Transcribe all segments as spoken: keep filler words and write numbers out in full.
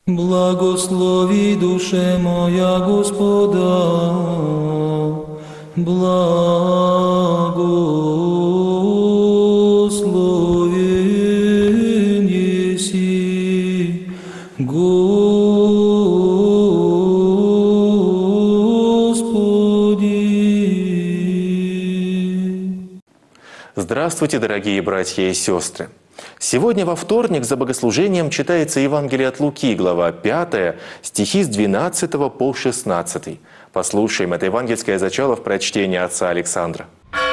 Благослови, душе моя, Господа, благословен еси, Господи. Здравствуйте, дорогие братья и сестры! Сегодня во вторник за богослужением читается Евангелие от Луки, глава пятая, стихи с двенадцатого по шестнадцатый. Послушаем это евангельское зачало в прочтении отца Александра.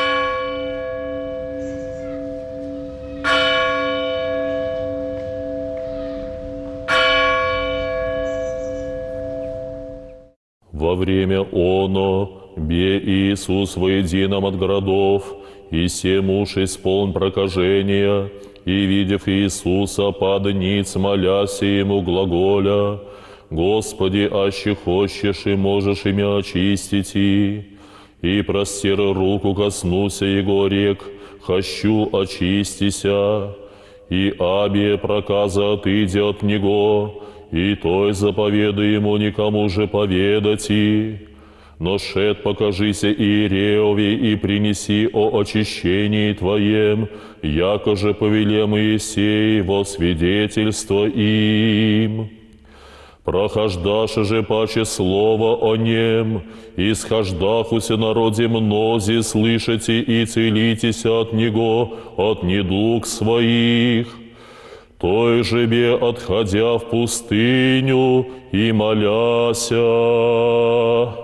Во время оно бе Иисус воедином от городов, и семь уж исполн прокажения, и, видев Иисуса, пад ниц, моляся Ему глаголя: «Господи, аще хочешь и можешь имя очистить, и, и простер руку коснуся Его рек, хочу очистися, и абие проказа отыди от Него, и той заповеду Ему никому же поведати. Но шед покажися Иереове и принеси о очищении Твоем, яко же повеле Моисей во свидетельство им. Прохождаше же паче слово о нем, исхождахуся народе мнози, слышите и целитесь от него, от недуг своих. Той же бе, отходя в пустыню и моляся».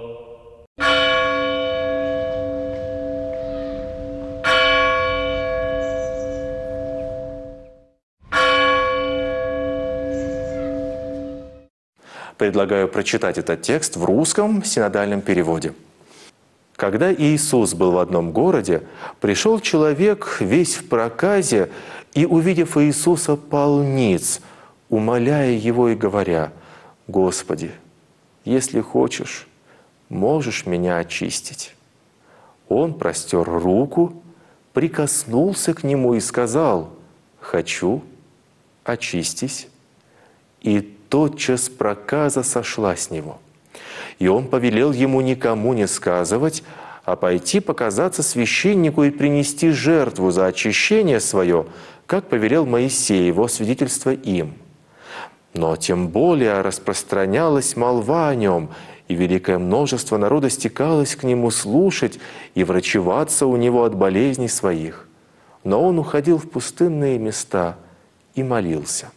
Предлагаю прочитать этот текст в русском синодальном переводе. «Когда Иисус был в одном городе, пришел человек весь в проказе, и, увидев Иисуса, пал ниц, умоляя Его и говоря: „Господи, если хочешь, можешь меня очистить“. Он простер руку, прикоснулся к нему и сказал: „Хочу, очистись“. И тотчас проказа сошла с него. И он повелел ему никому не сказывать, а пойти показаться священнику и принести жертву за очищение свое, как повелел Моисей, его свидетельство им. Но тем более распространялась молва о нем, и великое множество народа стекалось к нему слушать и врачеваться у него от болезней своих. Но он уходил в пустынные места и молился».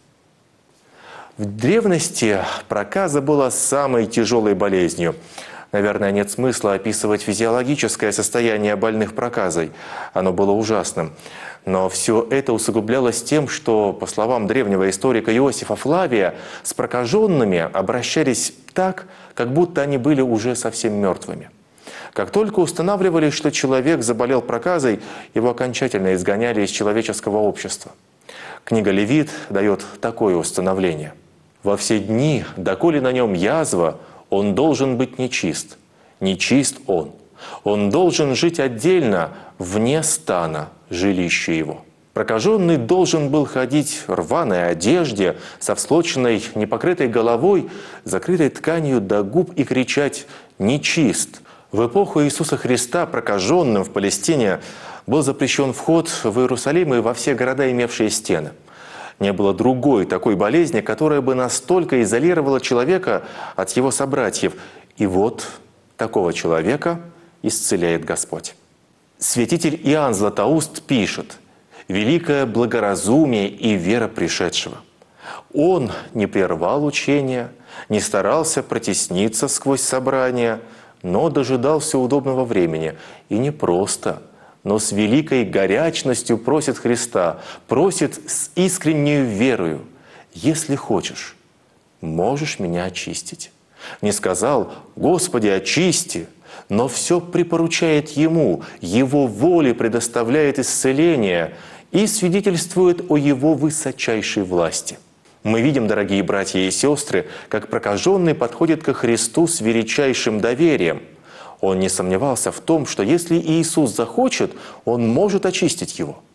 В древности проказа была самой тяжелой болезнью. Наверное, нет смысла описывать физиологическое состояние больных проказой. Оно было ужасным. Но все это усугублялось тем, что, по словам древнего историка Иосифа Флавия, с прокаженными обращались так, как будто они были уже совсем мертвыми. Как только устанавливали, что человек заболел проказой, его окончательно изгоняли из человеческого общества. Книга Левит дает такое установление: «Во все дни, доколе на нем язва, он должен быть нечист. Нечист он. Он должен жить отдельно, вне стана, жилища его». Прокаженный должен был ходить в рваной одежде, со всклоченной, непокрытой головой, закрытой тканью до губ, и кричать: «Нечист». В эпоху Иисуса Христа прокаженным в Палестине был запрещен вход в Иерусалим и во все города, имевшие стены. Не было другой такой болезни, которая бы настолько изолировала человека от его собратьев. И вот такого человека исцеляет Господь. Святитель Иоанн Златоуст пишет: «Великое благоразумие и вера пришедшего». Он не прервал учения, не старался протесниться сквозь собрания, но дожидался удобного времени. И не просто, но с великой горячностью просит Христа, просит с искренней верою: «Если хочешь, можешь меня очистить». Не сказал: «Господи, очисти», но все припоручает Ему, Его воле предоставляет исцеление и свидетельствует о Его высочайшей власти. Мы видим, дорогие братья и сестры, как прокаженный подходит ко Христу с величайшим доверием. Он не сомневался в том, что если Иисус захочет, Он может очистить его.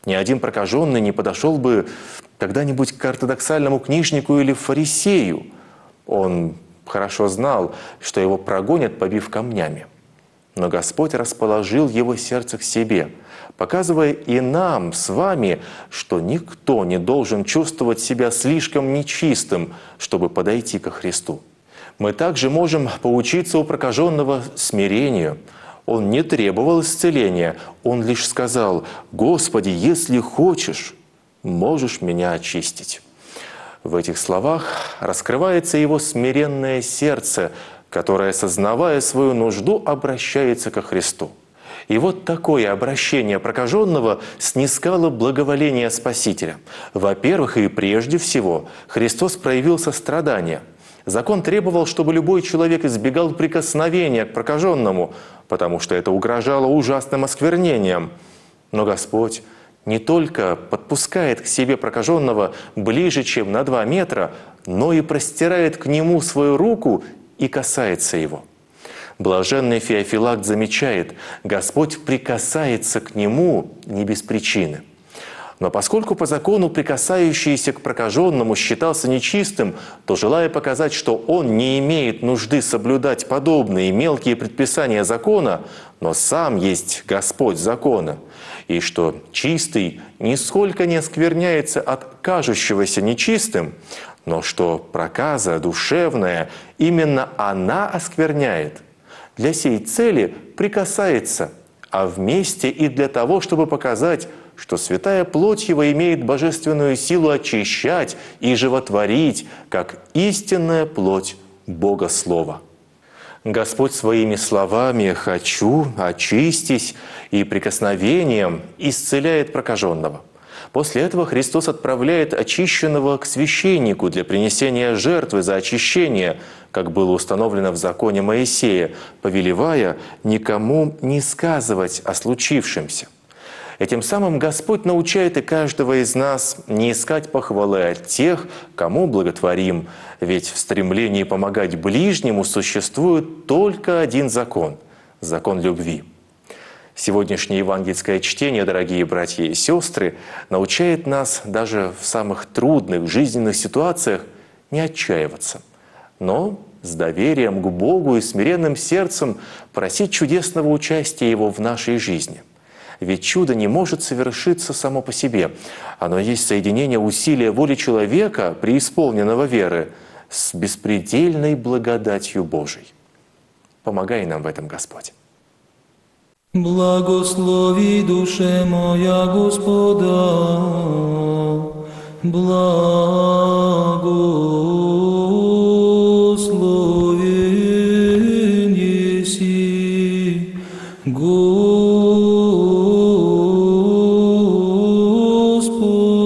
Ни один прокаженный не подошел бы когда-нибудь к ортодоксальному книжнику или фарисею. Он хорошо знал, что его прогонят, побив камнями. Но Господь расположил его сердце к себе, показывая и нам с вами, что никто не должен чувствовать себя слишком нечистым, чтобы подойти ко Христу. Мы также можем поучиться у прокаженного смирению. Он не требовал исцеления, он лишь сказал: «Господи, если хочешь, можешь меня очистить». В этих словах раскрывается его смиренное сердце, которое, осознавая свою нужду, обращается ко Христу. И вот такое обращение прокаженного снискало благоволение Спасителя. Во-первых, и прежде всего, Христос проявил сострадание. Закон требовал, чтобы любой человек избегал прикосновения к прокаженному, потому что это угрожало ужасным осквернением. Но Господь не только подпускает к себе прокаженного ближе, чем на два метра, но и простирает к нему свою руку и касается его. Блаженный Феофилакт замечает: Господь прикасается к нему не без причины. Но поскольку по закону прикасающийся к прокаженному считался нечистым, то, желая показать, что он не имеет нужды соблюдать подобные мелкие предписания закона, но сам есть Господь закона, и что чистый нисколько не оскверняется от кажущегося нечистым, но что проказа душевная, именно она оскверняет, для сей цели прикасается, а вместе и для того, чтобы показать, что святая плоть его имеет божественную силу очищать и животворить, как истинная плоть Бога Слова. Господь своими словами «хочу», «очистись» и прикосновением исцеляет прокаженного. После этого Христос отправляет очищенного к священнику для принесения жертвы за очищение, как было установлено в законе Моисея, повелевая никому не сказывать о случившемся. Этим самым Господь научает и каждого из нас не искать похвалы от тех, кому благотворим, ведь в стремлении помогать ближнему существует только один закон – закон любви. Сегодняшнее евангельское чтение, дорогие братья и сестры, научает нас даже в самых трудных жизненных ситуациях не отчаиваться, но с доверием к Богу и смиренным сердцем просить чудесного участия Его в нашей жизни. Ведь чудо не может совершиться само по себе. Оно есть соединение усилия воли человека, преисполненного веры, с беспредельной благодатью Божией. Помогай нам в этом, Господь. Благослови, душе моя, Господа, благословен еси, Господь.